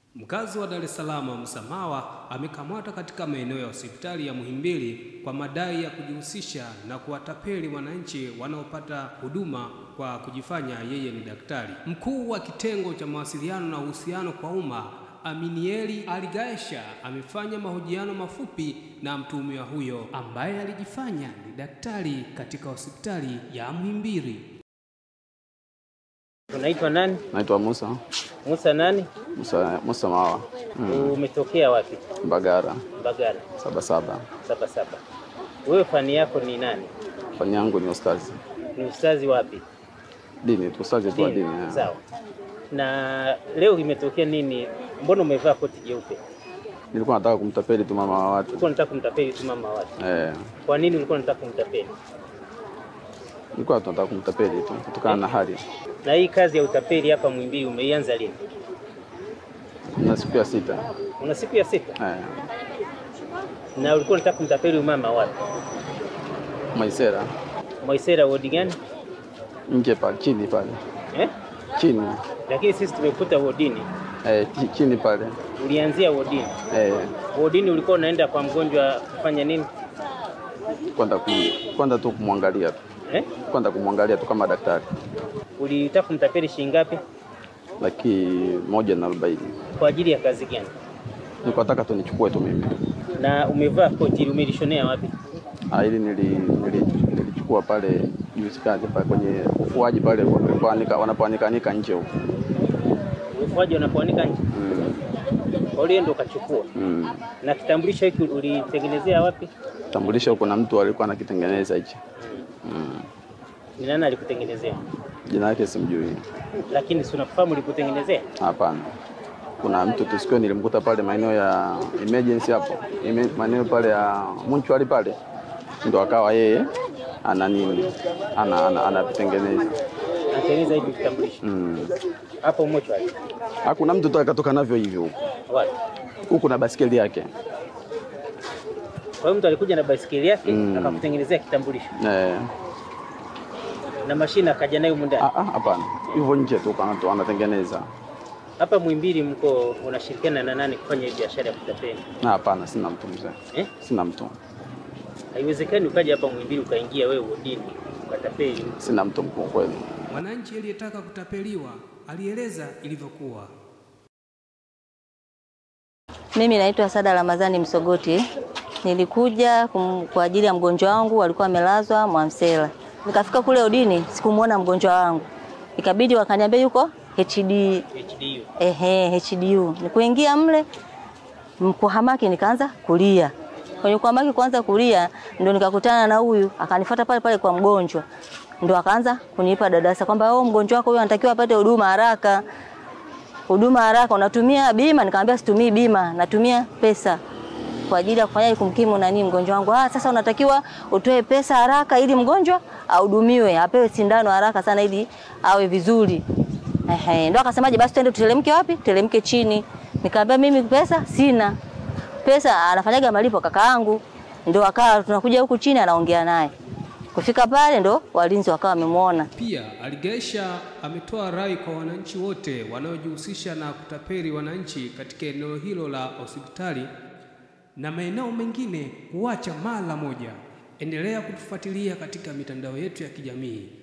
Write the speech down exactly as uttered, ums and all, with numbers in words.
Mkazi wa Dar es Salaam Msamawa amekamatwa katika maeneo ya hospitali ya Muhimbili kwa madai ya kujihusisha na kuwatapeli wananchi wanaopata huduma kwa kujifanya yeye ni daktari. Mkuu wa kitengo cha mawasiliano na uhusiano kwa umma Aminieli Aligaesha amefanya mahojiano mafupi na mtuhumiwa huyo ambaye alijifanya ni daktari katika hospitali ya Muhimbili. Unaitwa nani? Naitwa Musa. Musa nani? Musa Musa Mawa. Mm. Umetokea wapi? Mbagara. Mbagara. Saba saba. Saba saba. Wewe fani yako ni nani? Fani yangu ni ustazi. Ni ustazi wapi? Dini, ustazi tu wa dini. Sawa. Na leo imetokea nini? Mbona umevaa koti jeupe? Nilikuwa nataka kumtapeli tu mama wa watu. Ulikuwa unataka kumtapeli tu mama wa watu? Eh. Kwa nini ulikuwa unataka kumtapeli? Nilikuwa tunataka kumtapeli tu kutokana na hali. Na hii kazi ya utapeli hapa Muhimbili umeianza lini? Na siku ya sita. Una siku ya sita? Eh. Na ulikuwa unataka kumtapeli mama wapi? Maisera. Maisera wodi gani? Nje pale chini pale. Eh? Chini. Lakini sisi tumekuta wodini. Eh, chini pale. Ulianzia wodini? Eh. Wodini ulikuwa unaenda kwa mgonjwa kufanya nini? Kwenda ku kwenda tu kumwangalia tu. Eh? Kwenda kumwangalia tu kama daktari. Ulitaka kumtapeli shilingi ngapi? Laki moja na arobaini. Kwa ajili ya kazi gani? Nilikuwa nataka tu nichukue tu mimi. Na umevaa koti umelishonea wapi? Ah, ili nili nilichukua pale juzi kazi pale kwenye ufuaji pale wanapoanika wanapoanika nje huko. Ufuaji wanapoanika nje? Mm. Kwa hiyo ndo ukachukua. Mm. Na kitambulisho hiki ulitengenezea wapi? Kitambulisho kuna mtu alikuwa anakitengeneza hicho. Mm. Mm. Ni nani alikutengenezea? Jina lake simjui. Lakini si unafahamu alikutengenezea? Hapana. Kuna mtu tusikio nilimkuta pale maeneo ya emergency hapo. Maeneo pale ya Munchwali pale. Ndio akawa yeye ana nini? Ana ana anatengeneza. Anatengeneza hivi kitambulisho. Mm. Hapo Munchwali. Hakuna mtu tu akatoka navyo hivyo huko. Wapi? Huko na basikeli yake. Kwa hiyo mtu alikuja na basikeli yake mm. akakutengenezea kitambulisho. Eh. Na mashine akaja nayo mundani. Ah ah, hapana. Hivyo nje tu kana tu anatengeneza. Hapa Muhimbili mko unashirikiana na nani kufanya biashara ya kutapeli? Na hapana, sina mtu mzee. Eh? Sina mtu. Haiwezekani ukaja hapa Muhimbili ukaingia wewe wodini ukatapeli. Sina mtu mkuu kweli. Mwananchi aliyetaka kutapeliwa alieleza ilivyokuwa. Mimi naitwa Sada Ramadhani Msogoti. Nilikuja kum, kwa ajili ya mgonjwa wangu alikuwa amelazwa Mwamsela. Nikafika kule wodini sikumuona mgonjwa wangu. Ikabidi wakaniambia yuko H D H D U. Ehe, H D U. Nikuingia mle mkuhamaki nikaanza kulia. Kwenye kuhamaki kuanza kulia ndio nikakutana na huyu akanifuata pale pale kwa mgonjwa. Ndio akaanza kunipa dadasa kwamba oh, mgonjwa wako huyo anatakiwa apate huduma haraka. Huduma haraka unatumia bima? Nikamwambia situmii bima, natumia pesa kwa ajili ya kufanya kumkimu nani mgonjwa wangu. Ah, sasa unatakiwa utoe pesa haraka ili mgonjwa ahudumiwe, apewe sindano haraka sana ili awe vizuri. Ehe, ndio akasemaje basi twende tutelemke wapi? Telemke chini. Nikamwambia mimi pesa sina. Pesa anafanyaga malipo kaka yangu. Ndio akawa tunakuja huku chini anaongea naye. Kufika pale ndo walinzi wakawa wamemuona. Pia Aligaesha ametoa rai kwa wananchi wote wanaojihusisha na kutapeli wananchi katika eneo hilo la hospitali na maeneo mengine kuacha mara moja. Endelea kutufuatilia katika mitandao yetu ya kijamii.